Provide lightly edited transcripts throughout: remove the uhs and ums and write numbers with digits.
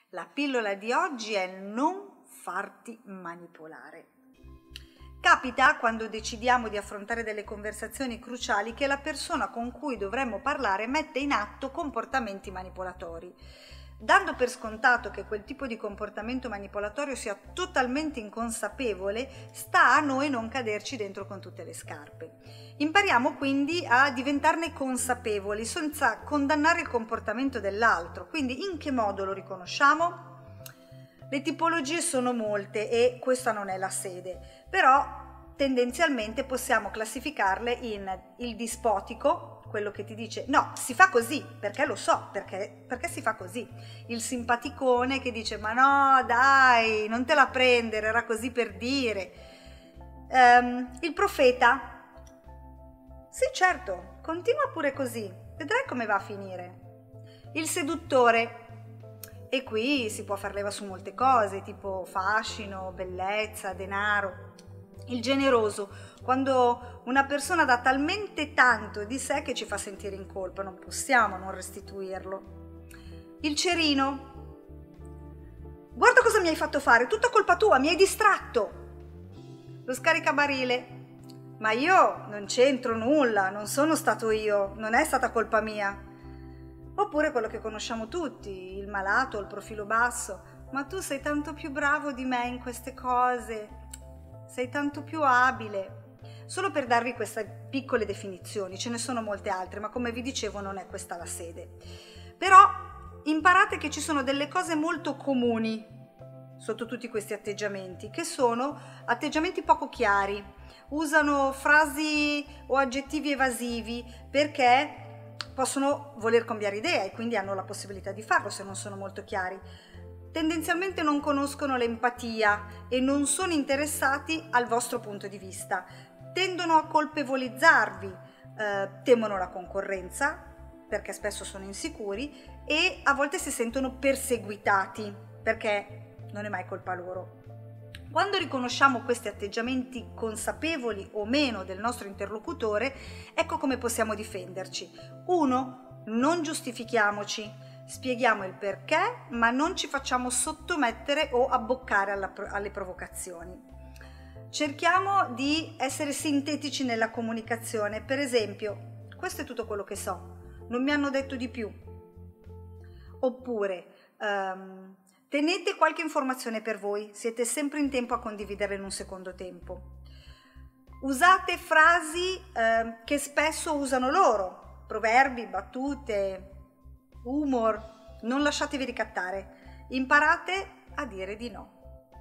La pillola di oggi è non farti manipolare. Capita, quando decidiamo di affrontare delle conversazioni cruciali, che la persona con cui dovremmo parlare mette in atto comportamenti manipolatori. Dando per scontato che quel tipo di comportamento manipolatorio sia totalmente inconsapevole, sta a noi non caderci dentro con tutte le scarpe. Impariamo quindi a diventarne consapevoli senza condannare il comportamento dell'altro. Quindi in che modo lo riconosciamo? Le tipologie sono molte e questa non è la sede, però tendenzialmente possiamo classificarle in il dispotico, quello che ti dice no, si fa così, perché lo so, perché si fa così. Il simpaticone che dice ma no, dai, non te la prendere, era così per dire. Il profeta, sì certo, continua pure così, vedrai come va a finire. Il seduttore, e qui si può far leva su molte cose, tipo fascino, bellezza, denaro. Il generoso, quando una persona dà talmente tanto di sé che ci fa sentire in colpa, non possiamo non restituirlo. Il cerino, guarda cosa mi hai fatto fare, tutta colpa tua, mi hai distratto. Lo scaricabarile, ma io non c'entro nulla, non sono stato io, non è stata colpa mia. Oppure quello che conosciamo tutti, il malato, il profilo basso, ma tu sei tanto più bravo di me in queste cose, sei tanto più abile. Solo per darvi queste piccole definizioni, ce ne sono molte altre, ma come vi dicevo non è questa la sede. Però imparate che ci sono delle cose molto comuni sotto tutti questi atteggiamenti, che sono atteggiamenti poco chiari, usano frasi o aggettivi evasivi perché possono voler cambiare idea e quindi hanno la possibilità di farlo se non sono molto chiari. Tendenzialmente non conoscono l'empatia e non sono interessati al vostro punto di vista. Tendono a colpevolizzarvi, temono la concorrenza perché spesso sono insicuri e a volte si sentono perseguitati perché non è mai colpa loro. Quando riconosciamo questi atteggiamenti consapevoli o meno del nostro interlocutore, ecco come possiamo difenderci. 1. Non giustifichiamoci, spieghiamo il perché, ma non ci facciamo sottomettere o abboccare alle provocazioni. Cerchiamo di essere sintetici nella comunicazione, per esempio, questo è tutto quello che so, non mi hanno detto di più. Oppure, tenete qualche informazione per voi, siete sempre in tempo a condividerla in un secondo tempo. Usate frasi che spesso usano loro, proverbi, battute, humor, non lasciatevi ricattare, imparate a dire di no.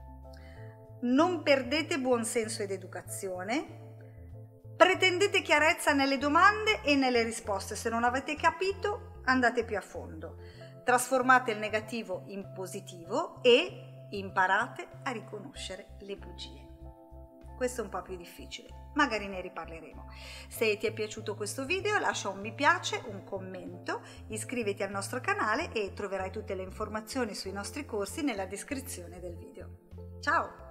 Non perdete buonsenso ed educazione, pretendete chiarezza nelle domande e nelle risposte, se non avete capito andate più a fondo. Trasformate il negativo in positivo e imparate a riconoscere le bugie. Questo è un po' più difficile, magari ne riparleremo. Se ti è piaciuto questo video lascia un mi piace, un commento, iscriviti al nostro canale e troverai tutte le informazioni sui nostri corsi nella descrizione del video. Ciao!